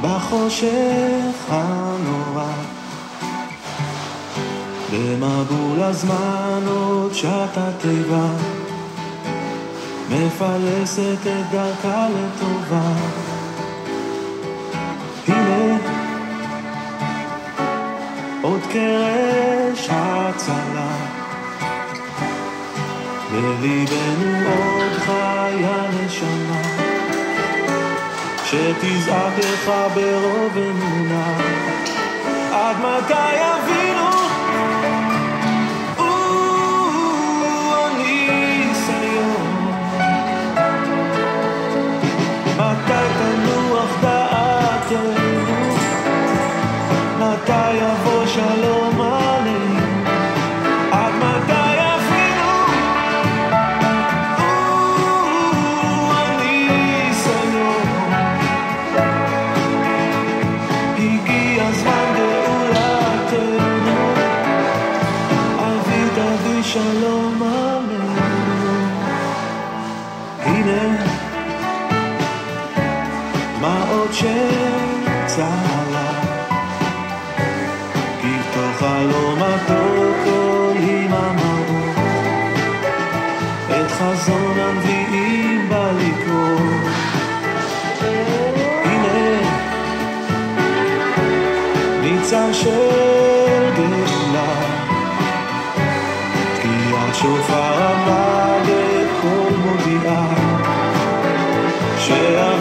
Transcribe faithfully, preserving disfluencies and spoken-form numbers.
בחושך הנורא, במבול הזמן עוד שעת הטבע מפלסת את דרכה לטובה. הנה עוד קרש הצלה, בליבנו עוד חיה נשמה שתזעק לך ברוב אמונה. עד מתי יבינו הניסיון? מתי תנוח דעתנו? מתי יבוא שלום עלינו? עד מתי יבינו הניסיון? הגיע הזמן גאולתנו, אבי תביא שלום עלינו. הנה מה עוד שצהלה, כי בתוך חלומתו כל היממרו את חזון הנביאים בא לקרוא. הנה ניצן של גאולה, תקיעת שופר עמד בכל מודיעה שה